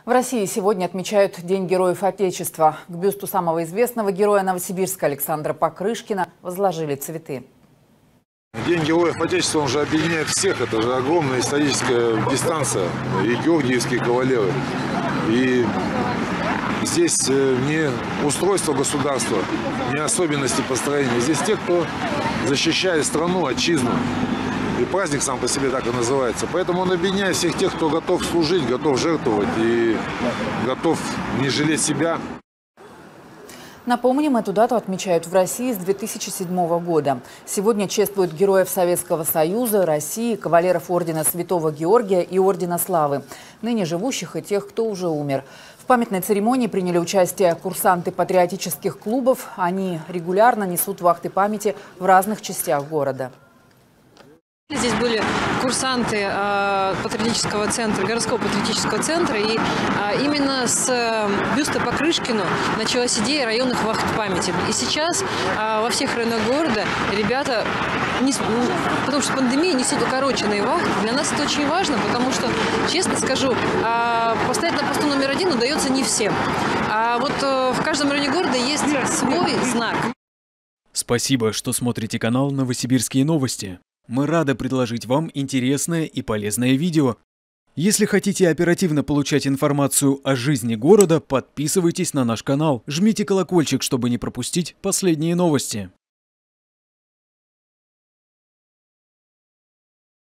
В России сегодня отмечают День Героев Отечества. К бюсту самого известного героя Новосибирска Александра Покрышкина возложили цветы. День Героев Отечества, он же объединяет всех. Это же огромная историческая дистанция. И георгиевские кавалеры. И здесь не устройство государства, не особенности построения. Здесь те, кто защищает страну, отчизну. И праздник сам по себе так и называется. Поэтому он объединяет всех тех, кто готов служить, готов жертвовать и готов не жалеть себя. Напомним, эту дату отмечают в России с 2007 года. Сегодня чествуют героев Советского Союза, России, кавалеров ордена Святого Георгия и ордена Славы, ныне живущих и тех, кто уже умер. В памятной церемонии приняли участие курсанты патриотических клубов. Они регулярно несут вахты памяти в разных частях города. Здесь были курсанты патриотического центра, городского патриотического центра, и именно с бюста Покрышкину началась идея районных вахт памяти. И сейчас во всех районах города ребята, потому что пандемия, несут укороченные вахты. Для нас это очень важно, потому что, честно скажу, поставить на посту номер 1 удается не всем. А вот в каждом районе города есть свой знак. Спасибо, что смотрите канал «Новосибирские новости». Мы рады предложить вам интересное и полезное видео. Если хотите оперативно получать информацию о жизни города, подписывайтесь на наш канал, жмите колокольчик, чтобы не пропустить последние новости.